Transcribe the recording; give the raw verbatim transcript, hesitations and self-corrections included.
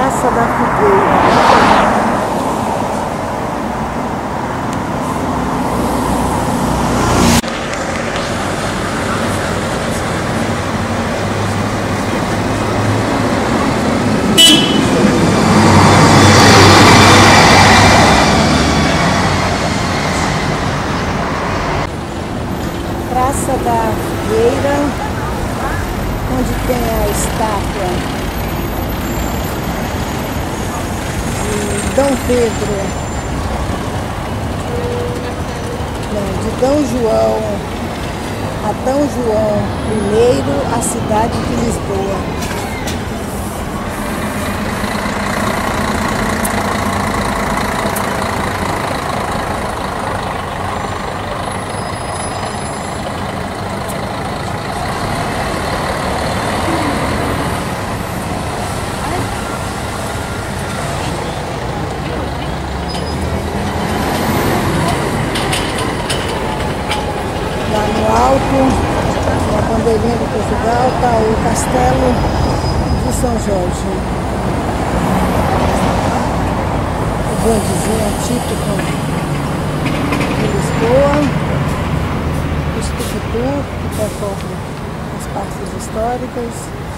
Praça da Figueira. Praça da Figueira, onde tem a estátua de Dom Pedro, não, de Dom João, a Dom João I, a cidade de Lisboa. Lá no alto, na bandeirinha de Portugal, está o Castelo de São Jorge. O bondezinho típico de Lisboa. O tuk-tuk que percorre as partes históricas.